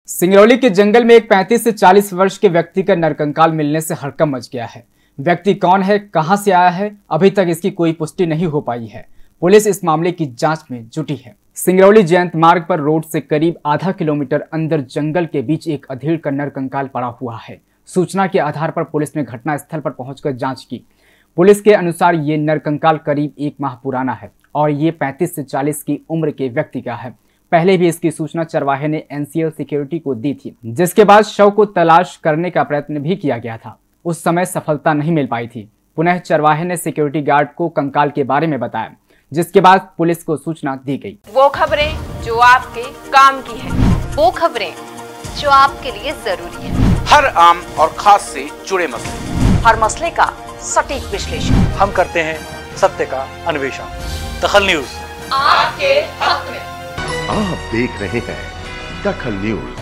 सिंगरौली के जंगल में एक 35 से 40 वर्ष के व्यक्ति का नरकंकाल मिलने से हड़कंप मच गया है। व्यक्ति कौन है, कहां से आया है, अभी तक इसकी कोई पुष्टि नहीं हो पाई है। पुलिस इस मामले की जांच में जुटी है। सिंगरौली जयंत मार्ग पर रोड से करीब आधा किलोमीटर अंदर जंगल के बीच एक अधेड़ का नरकंकाल पड़ा हुआ है। सूचना के आधार पर पुलिस ने घटनास्थल पर पहुंचकर जांच की। पुलिस के अनुसार ये नरकंकाल करीब 1 माह पुराना है और ये 35 से 40 की उम्र के व्यक्ति का है। पहले भी इसकी सूचना चरवाहे ने एनसीएल सिक्योरिटी को दी थी, जिसके बाद शव को तलाश करने का प्रयत्न भी किया गया था। उस समय सफलता नहीं मिल पाई थी। पुनः चरवाहे ने सिक्योरिटी गार्ड को कंकाल के बारे में बताया, जिसके बाद पुलिस को सूचना दी गई। वो खबरें जो आपके काम की है, वो खबरें जो आपके लिए जरूरी है। हर आम और खास से जुड़े मसले, हर मसले का सटीक विश्लेषण हम करते हैं, सत्य का अन्वेषण। दखल न्यूज आपके हक में। आप देख रहे हैं दखल न्यूज।